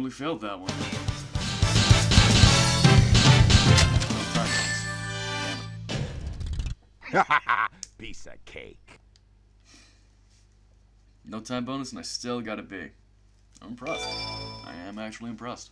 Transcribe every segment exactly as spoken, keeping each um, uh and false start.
Totally failed that one. Piece of cake. No time bonus, and I still got a B. I'm impressed. I am actually impressed.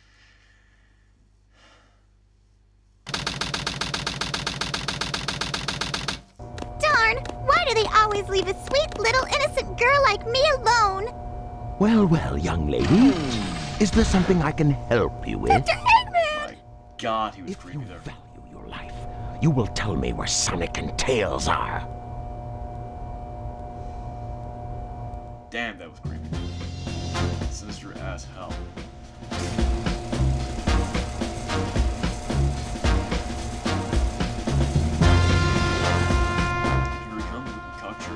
Darn! Why do they always leave a sweet little innocent girl like me alone? Well, well, young lady. Is there something I can help you with? Doctor Eggman! My God, he was If creepy you there. value your life, you will tell me where Sonic and Tails are. Damn, that was creepy. Sinister as hell. Here we come, looking cocksure.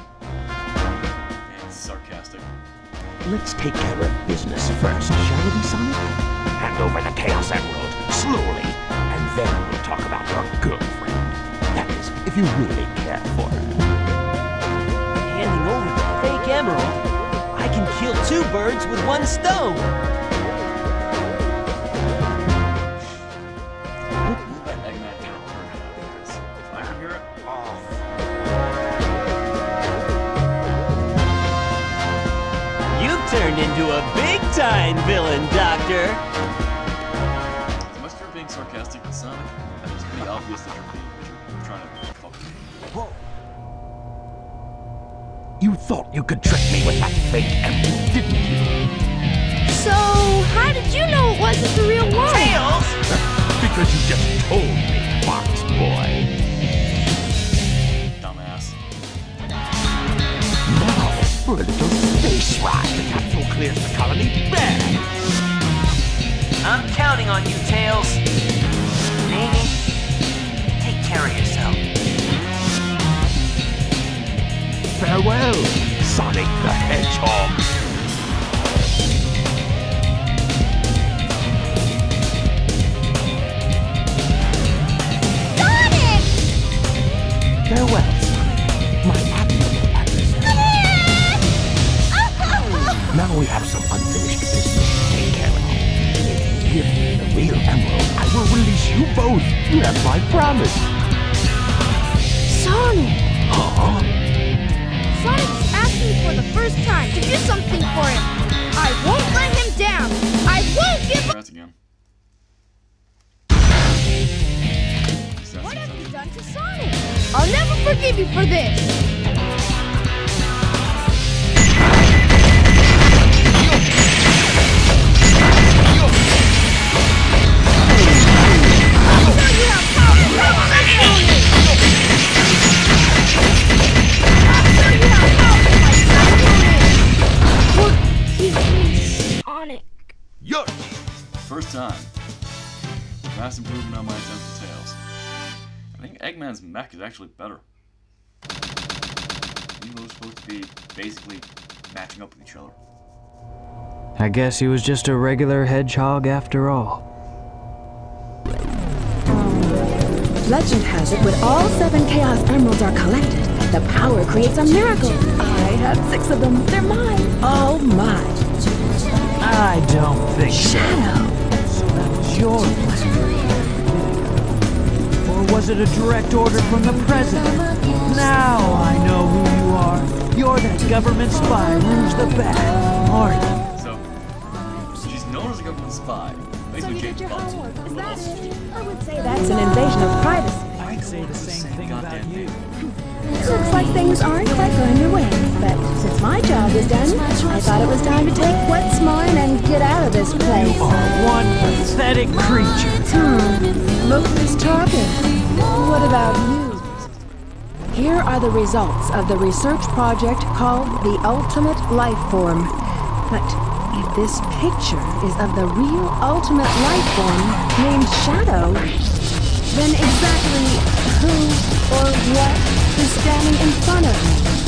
And sarcastic. Let's take care of business first, shall we, Sonic? Hand over the Chaos Emerald, slowly, and then we'll talk about your girlfriend. That is, if you really care for her. Handing over the fake emerald? I can kill two birds with one stone! Let Eggman turn it out of this. If I can hear it, You've turned into a big-time villain, Doctor! as much as you're being sarcastic with Sonic, it's pretty obvious that you're being, that you're trying to fuck with me. Whoa. You thought you could trick me with that fake emerald, didn't you? So, how did you know it wasn't the real one? Tails! Because you just told me, Fox Boy. Dumbass. Now, for a little space ride, the capsule clears the colony back. I'm counting on you, Tails. Amy, take care of yourself. Farewell, Sonic the Hedgehog. Sonic! Farewell, Sonic, my admirable adversary. Now we have some unfinished business to take care of. If you give me the real emerald, I will release you both. You have my promise. Sonic! Huh? Sonic's asking for the first time to do something for him. I won't let him down. I won't give up. Congrats again. What have you done to Sonic? I'll never forgive you for this. I'll show you how powerful my cyclone is. I'll show you how powerful my cyclone is. Forgive me, Sonic. Yes. First time. Vast improvement on my attempt at Tails. I think Eggman's mech is actually better. These are supposed to be basically matching up with each other. I guess he was just a regular hedgehog after all. Legend has it when all seven Chaos Emeralds are collected, the power creates a miracle. I have six of them. They're mine. All mine. I don't think so. Shadow. So that was your plan. Or was it a direct order from the president? Now I know who you are. You're that government spy, Rouge the Bat, aren't you? So, she's known as a government spy. So Basically, you did James your Bond. homework. Is What that else? it? I would say that's an invasion of privacy. I'd say the same thing about you. Looks like things aren't quite going your way, but since my job is done, I thought it was time to take what's mine and get out of this place. You are one pathetic creature. Hmm, look who's talking. What about you? Here are the results of the research project called the Ultimate Life Form. But if this picture is of the real Ultimate Life Form named Shadow, then exactly who or what is standing in front of me?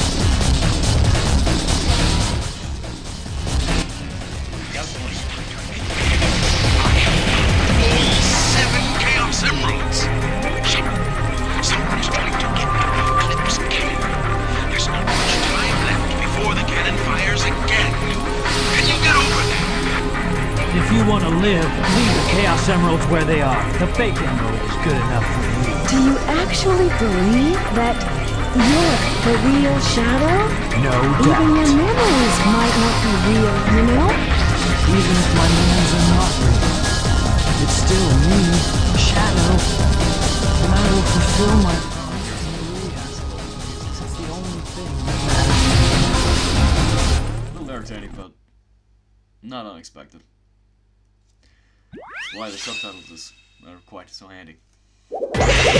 Seven Chaos Emeralds! Someone's trying to get me to eclipse Ken. There's not much time left before the cannon fires again. Can you get over there? If you want to live, leave the Chaos Emeralds where they are. The fake emerald is good enough for me. Do you actually believe that you're the real Shadow? No Even doubt. your memories might not be real, you know? Even if my memories are not real, it's still me, Shadow. And I will fulfill my promise to Maria. It's the only thing that matters. A little irritating, but not unexpected. That's why the subtitles is are quite so handy. Don't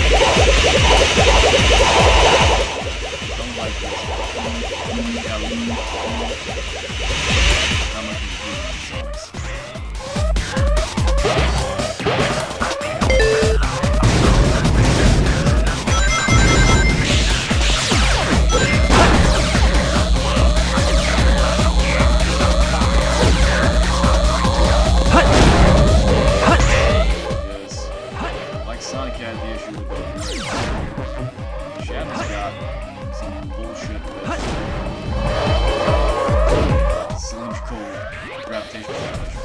like this. Yeah, we do. Not much improvement in Sonics. Sonic had the issue with the Shadow's got some bullshit with cylindrical gravitational damage.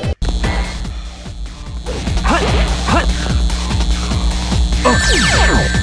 Like that.